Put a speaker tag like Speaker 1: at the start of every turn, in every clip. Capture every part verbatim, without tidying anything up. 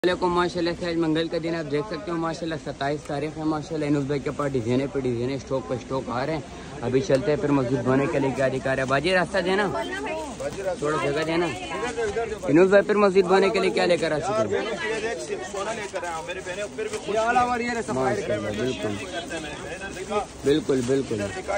Speaker 1: को माशाल्लाह से आज मंगल का दिन आप देख सकते हो माशाल्लाह सत्ताईस तारीख है माशाल्लाह इनुस भाई के पास डिजाइने पे डिजाइने स्टॉक पर स्टॉक आ रहे हैं। अभी चलते हैं फिर मस्जिद धोने के लिए क्या दिखा रहे हैं। बाजी रास्ता देना थोड़ा जगह देना। इनुस भाई फिर मस्जिद धोने के लिए क्या लेकर आ चुके हैं? बिल्कुल बिल्कुल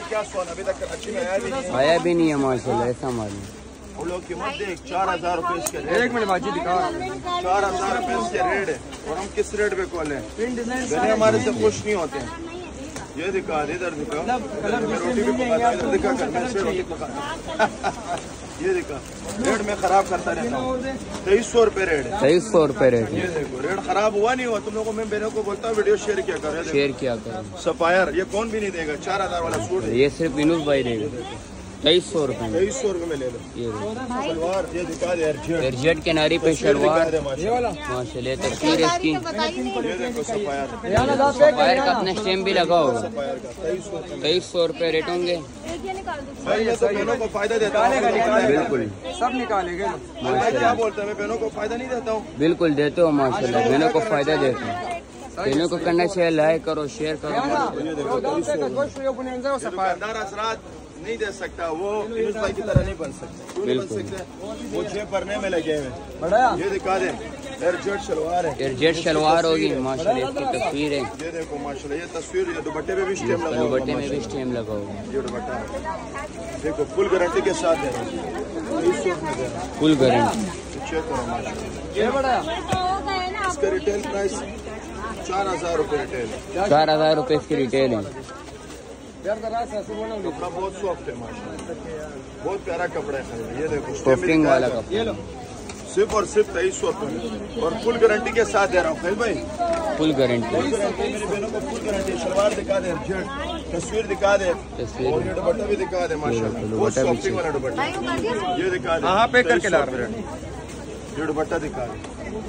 Speaker 1: आया भी नहीं है माशाल्लाह ऐसा मालूम।
Speaker 2: वो लोग कीमत देख चार हजार रूपए इसके
Speaker 3: एक मिनट बाजी दिखा
Speaker 2: चार हजार रूपए इसके रेट है और हम किस रेट पे खोले हैं हमारे से खुश नहीं होते हैं। ये दिखा इधर दिखा रोटी भी पकाता इधर दिखा कर मैं से रोटी पकाता ये दिखा रेट में खराब करता रहता हूँ। तेईस सौ रूपए रेट है
Speaker 1: तेईस सौ रूपए रेट
Speaker 2: ये देखो रेट खराब हुआ नहीं हुआ। तुम लोगों को मैं बहनों को बोलता हूँ वीडियो शेयर किया करो
Speaker 1: शेयर किया करो।
Speaker 2: सफायर ये कौन भी नहीं देगा चार हजार वाला सूट
Speaker 1: ये सिर्फ इनुस भाई देगा तेईस सौ रूपए
Speaker 2: तेईस सौ रूपए में ले लो। ये सलवार ये दिखा दे
Speaker 1: एयरजेट के नारी पे शलवार माशाल्लाह तस्वीर इसकी
Speaker 2: ये देखो सफायर
Speaker 1: सफायर का अपना स्टैम्प भी लगा होगा। तेईस सौ रूपए रेट होंगे
Speaker 2: भाई ये तो बहनों को फायदा देता हूँ।
Speaker 1: बिल्कुल
Speaker 3: सब निकालेंगे।
Speaker 2: क्या बोलते हैं मैं बहनों को फायदा नहीं देता हूँ।
Speaker 1: बिल्कुल देते हो माशाल्लाह बहनों को फायदा देते हो। बहनों को करना चाहिए लाइक करो शेयर करो।
Speaker 2: दुकानदार असरात नहीं दे सकता वो इनुस भाई की तरह नहीं बन सकता। क्यों नहीं बन सकते? वो छह पढ़ने में लगे हुए। ये दिखा दे एयरजेट शलवार है
Speaker 1: एयरजेट शलवार होगी माशाल्लाह इसकी तस्वीर है।
Speaker 2: ये देखो माशाल्लाह ये तस्वीर ये दुपट्टे पे भी स्टैम्प लगा हुआ
Speaker 1: दुपट्टे में भी स्टैम्प लगा हुआ
Speaker 2: ये दुपट्टा देखो फुल गारंटी के साथ है।
Speaker 1: फुल गारंटी
Speaker 2: चेक करो माशाल्लाह इसका रिटेल प्राइस चार हजार रूपए रिटेल
Speaker 1: चार हजार रूपए इसकी रिटेल है।
Speaker 2: कपड़ा बहुत सॉफ्ट है माशाल्लाह बहुत प्यारा कपड़ा है। ये देखो
Speaker 1: स्टफिंग वाला कपड़ा
Speaker 2: सिर्फ और सिर्फ तेईस सौ रूपये और फुल गारंटी के साथ दे रहा हूँ खैल भाई
Speaker 1: फुल गारंटी।
Speaker 2: मेरी बहनों को फुल गारंटी शलवार दिखा दे तस्वीर दिखा दे और ये दुपट्टा भी दिखा दे माशाल्लाह बहुत सॉफ्टिंग वाला दुपट्टा ये दिखा दे
Speaker 3: हाँ पैक करके ला
Speaker 2: ये दुपट्टा दिखा दे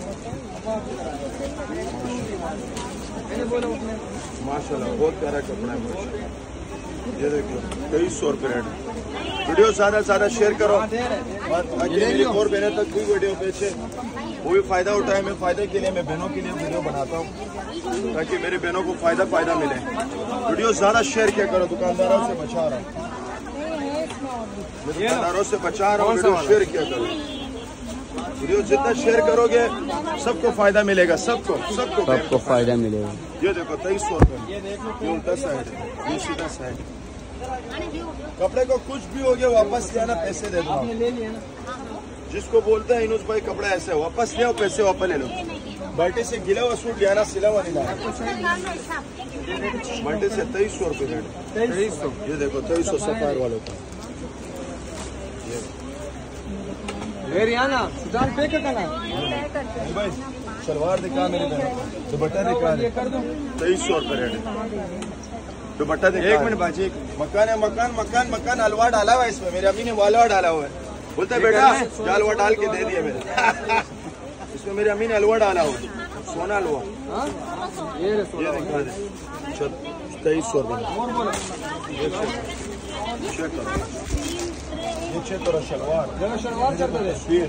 Speaker 2: माशाल्लाह बहुत प्यारा कपड़ा है माशाल्लाह। ये देखो तेईस सौ रुपये रेट। वीडियो ज्यादा से ज्यादा शेयर करो ताकि मेरी और बहनों तक भी वीडियो बेचे वो भी फायदा उठाए। मैं फायदे के लिए मैं बहनों के लिए वीडियो बनाता हूँ ताकि मेरी बहनों को फायदा फायदा मिले। वीडियो ज्यादा शेयर किया करो। दुकानदारों से बचा रहा हूँ दुकानदारों से बचा रहा हूँ वीडियो शेयर किया करो। वीडियो जितना शेयर करोगे सबको फायदा मिलेगा सबको सबको
Speaker 1: सबको फायदा मिलेगा।
Speaker 2: ये देखो तेईस सौ रुपये ये उल्टा साइड है ये सीधा साइड। कपड़े को कुछ भी हो गया वापस ले आना पैसे दे दो। जिसको बोलते हैं इनुस भाई कपड़ा ऐसे वापस ले आओ पैसे वापस ले लो। बाल्टी से गिला हुआ सूट ले आना सिला हुआ नहीं लाना। बाल्टी से तेईस सौ रुपये रेट तेईस सौ। ये देखो तेईस सौ सफायर वालों का भाई सलवार दिखा मेरे बहन दुपट्टा दिखा तेईस सौ रुपये रेट दुपट्टा दिखा। एक मिनट बाजी मकान है मकान मकान मकान हलवा डाला हुआ है इसमें मेरी अम्मी ने हलवा डाला हुआ है। बोलते बेटा हलवा डाल के दे दिया मेरे इसमें मेरी अम्मी ने हलवा डाला हुआ है सोना हलवा ये दिखा दे तेईस सौ रुपये चेक करो शलवार तस्वीर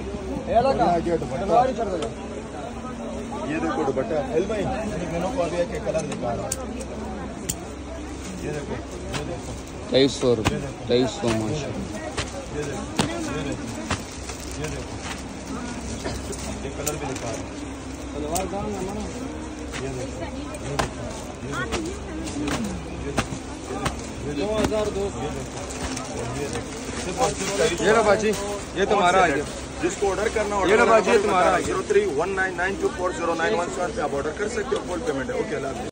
Speaker 2: ये देखो दुपट्टा हेल भाई मेरी बहनों को अभी एक कलर दिखा रहा हूँ। ये देखो
Speaker 1: तेईस सौ रुपये तेईस सौ माशाल्लाह।
Speaker 2: ये देखो ये देखो ये देखो ये कलर भी दिखा रहा हूँ। ये देखो दो हजार दो
Speaker 3: ये लो बाजी ये तुम्हारा आ गया।
Speaker 2: जिसको ऑर्डर करना
Speaker 3: ये लो बाजी तुम्हारा
Speaker 2: zero three one nine nine two four zero nine one seven पे आप ऑर्डर कर सकते हो। फुल पेमेंट है ओके।